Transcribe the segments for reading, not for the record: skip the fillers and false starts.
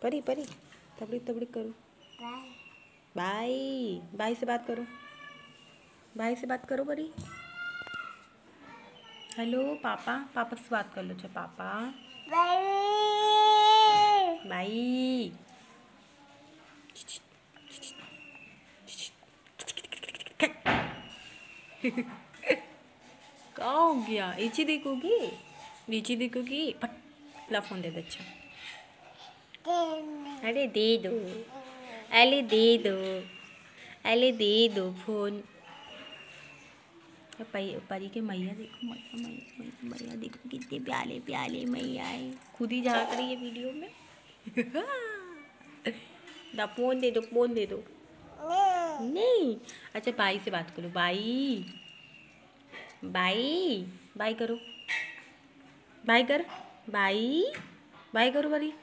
परी परी तबड़िक तबड़िक करो। बाय बाय से बात करो। बाय से बात करो परी। हेलो पापा। पापा से बात कर लो। अच्छा पापा बाय। कहाँ हो गया? नीचे देखोगी? नीचे देखोगी? ला फोन दे दे। अच्छा अरे दे दो। अरे दे दो। अरे दे दो फोन। परी के मैया देखो। मैया देखो कितने प्याले प्याले मैया है। खुद ही झाँक रही है वीडियो में। ना फोन दे दो। फोन दे दो। नहीं। अच्छा भाई से बात करो। भाई बाई बाई करो। बाई कर। बाई बाई करो परी।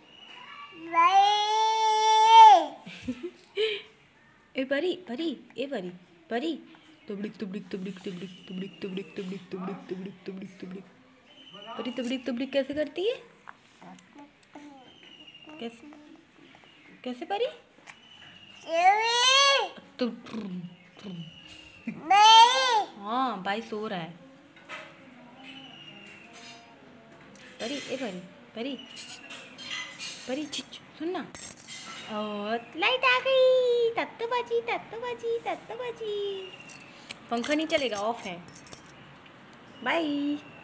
ए परी परी ए परी परी तुबड़िक तुबड़िक तुबड़िक तुबड़िक तुबड़िक तुबड़िक तुबड़िक तुबड़िक तुबड़िक तुबड़िक तुबड़िक परी तुबड़िक तुबड़िक कैसे करती है? कैसे कैसे परी? हाँ भाई सो रहा है। परी ए परी परी परी सुनना। लाइट आ गई। तत्तो बाजी तत्तो बाजी तत्तो बाजी। पंखा नहीं चलेगा, ऑफ है। बाय।